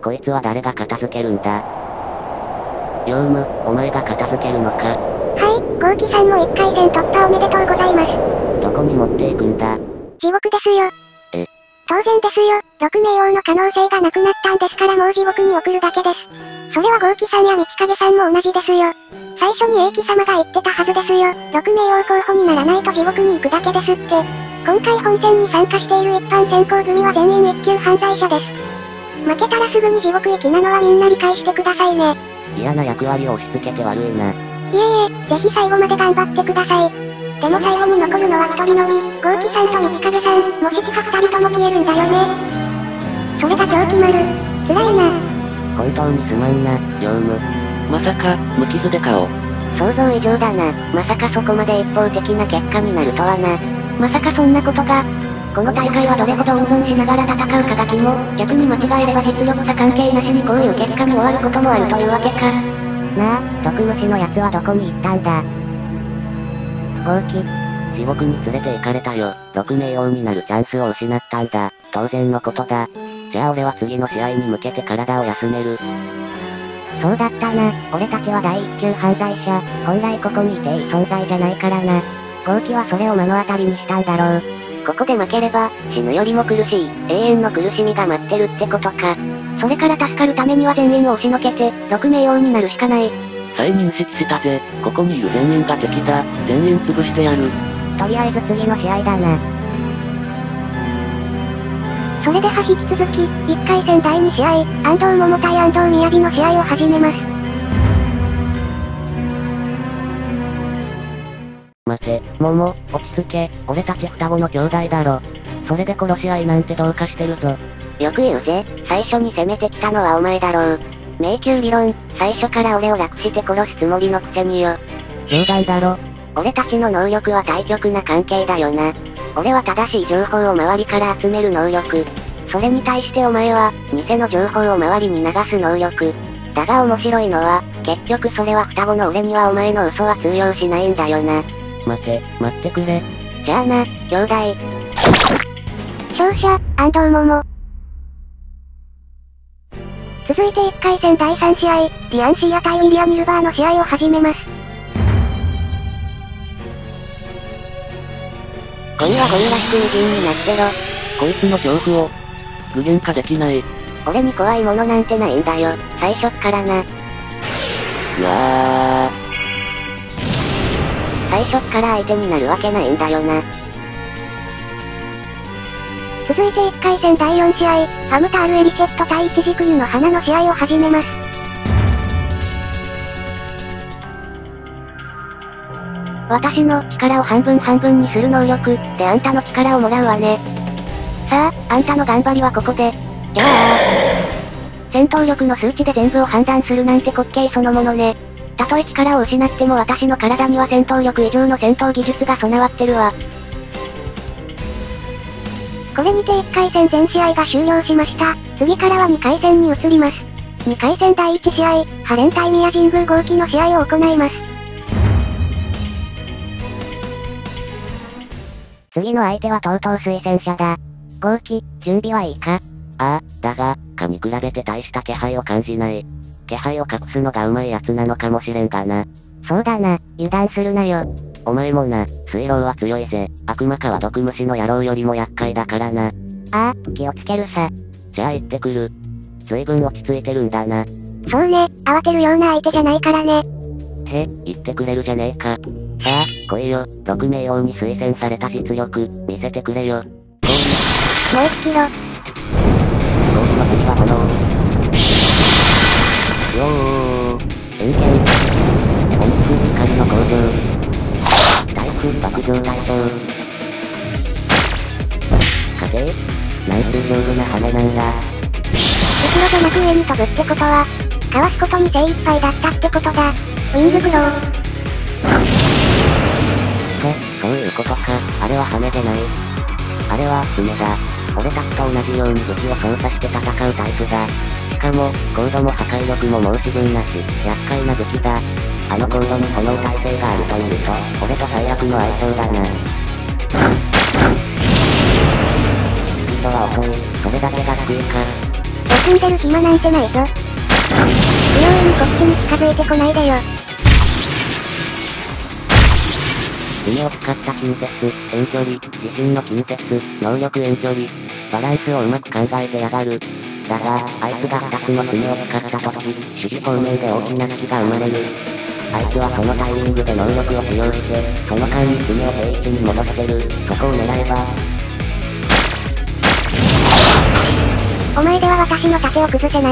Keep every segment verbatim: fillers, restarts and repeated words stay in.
こいつは誰が片付けるんだ。ヨウム、お前が片付けるのか。 はい、ゴーキさんもいっかい戦突破おめでとうございます。 どこに持っていくんだ。 地獄ですよ。 え当然ですよ。ろく名王の可能性がなくなったんですからもう地獄に送るだけです。それはゴーキさんや道影さんも同じですよ。最初に英樹様が言ってたはずですよ。ろく名王候補にならないと地獄に行くだけですって。今回本戦に参加している一般選考組は全員一級犯罪者です。負けたらすぐに地獄行きなのはみんな理解してくださいね。 嫌な役割を押し付けて悪いな。 いえいえ、ぜひ最後まで頑張ってください。でも最後に残るのは一人のみ、ゴーキさんと道影さん、もしつか二人とも消えるんだよね。それが今日決まる。辛いな。 本当にすまんな、ヨウム。 まさか、無傷でかを。 想像以上だな。まさかそこまで一方的な結果になるとはな。まさかそんなことが。この大会はどれほど温存しながら戦うかが肝。逆に間違えれば実力差関係なしにこういう結果に終わることもあるというわけか。 なあ、毒虫のやつはどこに行ったんだ。ゴーキ。地獄に連れて行かれたよ。ろく名王になるチャンスを失ったんだ。当然のことだ。じゃあ俺は次の試合に向けて体を休める。そうだったな。俺たちは第一級犯罪者。本来ここにいていい存在じゃないからな。ゴーキはそれを目の当たりにしたんだろう。 ここで負ければ、死ぬよりも苦しい、永遠の苦しみが待ってるってことか。それから助かるためには全員を押しのけて、ろく名王になるしかない。 再認識したぜ。ここにいる全員が敵だ。全員潰してやる。 とりあえず次の試合だな。 それでは引き続き、いっかい戦だいに試合、安藤桃対安藤雅の試合を始めます。 待て、桃、落ち着け、俺たち双子の兄弟だろ。それで殺し合いなんてどうかしてるぞ。 よく言うぜ、最初に攻めてきたのはお前だろう。迷宮理論、最初から俺を楽して殺すつもりのくせによ。 冗談だろ。 俺たちの能力は対極な関係だよな。俺は正しい情報を周りから集める能力。それに対してお前は、偽の情報を周りに流す能力。だが面白いのは、結局それは双子の俺にはお前の嘘は通用しないんだよな。 待て、待ってくれ。 じゃあな、兄弟。 勝者、安藤桃。続いていっかい戦だいさん試合、リアンシーア対ウィリアム・ユルバーの試合を始めます。 ゴミはゴミらしく無人になってろ。 こいつの恐怖を、具現化できない。 俺に怖いものなんてないんだよ、最初っからな。 うわー。 最初っから相手になるわけないんだよな。 続いていっかい戦だいよん試合、ファムタール・エリチェット対イチジクユの花の試合を始めます。 私の力を半分半分にする能力であんたの力をもらうわね。さあ、あんたの頑張りはここで。じゃあ。戦闘力の数値で全部を判断するなんて滑稽そのものね。たとえ力を失っても私の体には戦闘力以上の戦闘技術が備わってるわ。 これにていっかい戦全試合が終了しました。次からはにかい戦に移ります。にかい戦だいいち試合、ハレン対宮神宮合気の試合を行います。 次の相手はとうとう推薦者だ。合気、準備はいいか？ああ、だが、かに比べて大した気配を感じない。気配を隠すのがうまいやつなのかもしれんがな。そうだな、油断するなよ。お前もな、水狼は強いぜ。悪魔かは毒虫の野郎よりも厄介だからな。ああ、気をつけるさ。じゃあ行ってくる。随分落ち着いてるんだな。 そうね、慌てるような相手じゃないからね。 へ、言ってくれるじゃねえか。さあ、来いよ。ろく名王に推薦された実力、見せてくれよ。ゴーもう一キロ。 ゴールの次は炎。よー。遠剣。音符光の工場。台風爆上大将。家庭なんて丈夫な羽なんだ。 後ろじゃなく上に飛ぶってことは、かわすことに精一杯だったってことだ。ウィンググロー。 そ、そういうことか。あれは羽じゃない。あれは、爪だ。俺たちと同じように武器を操作して戦うタイプだ。しかも、コードも破壊力も申し分なし、厄介な武器だ。あのコードに炎耐性があると見ると、俺と最悪の相性だな。スピードは遅い、それだけが救いか。 ド休んでる暇なんてないぞ。不用意にこっちに近づいてこないでよ。 爪を使った近接、遠距離、自身の近接、能力遠距離、バランスをうまく考えてやがる。だが、あいつがふたつの爪を使った時、指示方面で大きな隙が生まれる。あいつはそのタイミングで能力を使用して、その間に爪を定位置に戻してる。そこを狙えば。 お前では私の盾を崩せない。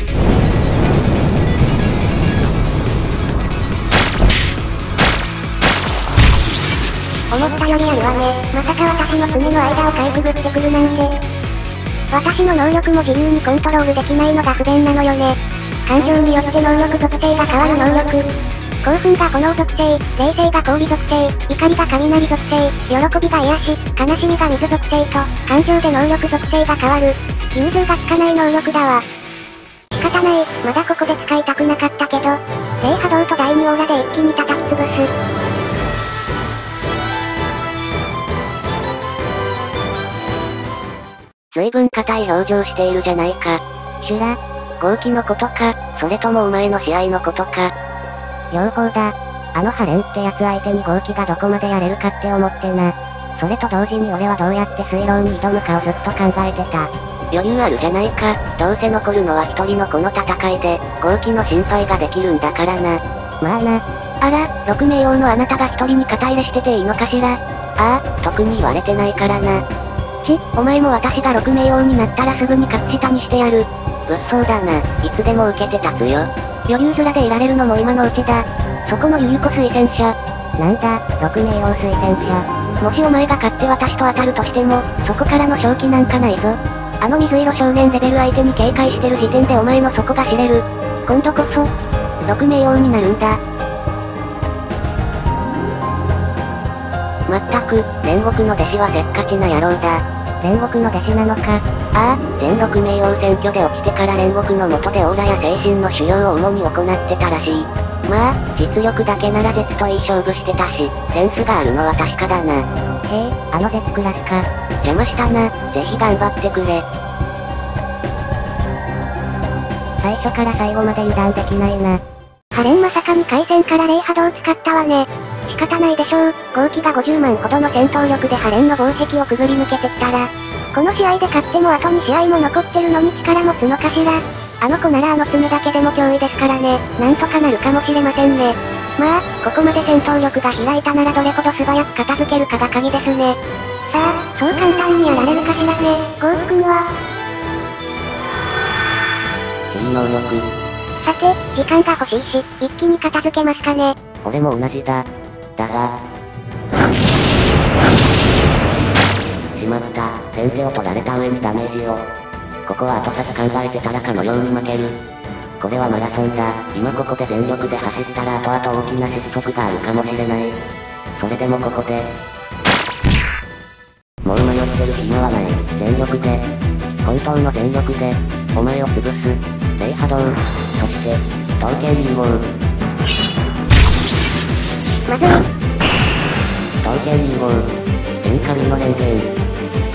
思ったよりあるわね。まさか私の爪の間をかいくぐってくるなんて。私の能力も自由にコントロールできないのが不便なのよね。感情によって能力属性が変わる能力。興奮が炎属性、冷静が氷属性、怒りが雷属性、喜びが癒し、悲しみが水属性と、感情で能力属性が変わる。融通が利かない能力だわ。仕方ない、まだここで使いたくなかったけど、霊波動と第二オーラで一気に叩き潰す。 随分硬い表情しているじゃないか。 シュラ、 豪気のことか、それともお前の試合のことか。 両方だ。あのハレンってやつ相手に豪気がどこまでやれるかって思ってな。それと同時に俺はどうやって水牢に挑むかをずっと考えてた。 余裕あるじゃないか。どうせ残るのは一人のこの戦いで、豪気の心配ができるんだからな。 まあな。 あら、ろく名王のあなたが一人に肩入れしてていいのかしら。ああ、特に言われてないからな。ち、お前も私がろく名王になったらすぐに格下にしてやる。物騒だな。いつでも受けて立つよ。余裕面でいられるのも今のうちだ。そこのゆゆこ推薦者。 なんだ、ろく名王推薦者。 もしお前が勝って私と当たるとしても、そこからの勝機なんかないぞ。あの水色少年レベル相手に警戒してる時点でお前の底が知れる。今度こそ、ろく名王になるんだ。まったく、煉獄の弟子はせっかちな野郎だ。 煉獄の弟子なのか。 ああ、全ろく名王選挙で落ちてから煉獄の下でオーラや精神の修行を主に行ってたらしい。まあ、実力だけなら絶といい勝負してたし、センスがあるのは確かだな。 へえ、あの絶クラスか。 邪魔したな、ぜひ頑張ってくれ。 最初から最後まで油断できないな。 ハレンまさかに回戦から霊波動を使ったわね。仕方ないでしょう。豪気がごじゅうまんほどの戦闘力でハレンの防壁をくぐり抜けてきたら、この試合で勝ってもあとに試合も残ってるのに力持つのかしら。あの子ならあの爪だけでも脅威ですからね。なんとかなるかもしれませんね。まあ、ここまで戦闘力が開いたならどれほど素早く片付けるかが鍵ですね。さあ、そう簡単にやられるかしらね。ゴース君は。 次能力。 さて、時間が欲しいし、一気に片付けますかね。 俺も同じだ。だが。しまった。先手を取られた上にダメージを。ここは後先考えてたらかのように負ける。これはマラソンだ。今ここで全力で走ったら後々大きな失速があるかもしれない。それでもここで。もう迷ってる暇はない。全力で。本当の全力で。お前を潰す。霊波動。そして、刀剣融合。 まずい。 刀剣融合。天下美の連剣。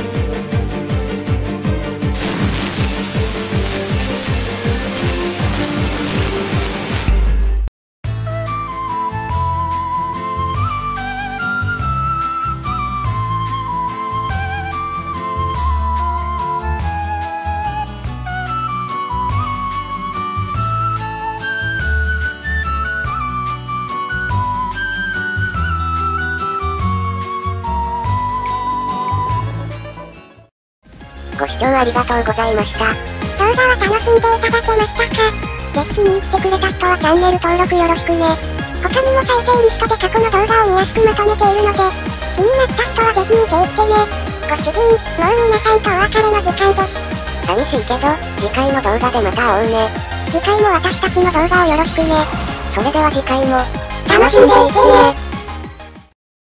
ご視聴ありがとうございました。動画は楽しんでいただけましたか？ぜひ気に入ってくれた人はチャンネル登録よろしくね。他にも再生リストで過去の動画を見やすくまとめているので、気になった人はぜひ見ていってね。ご主人、もう皆さんとお別れの時間です。寂しいけど、次回の動画でまた会おうね。次回も私たちの動画をよろしくね。それでは次回も、楽しんでいってね。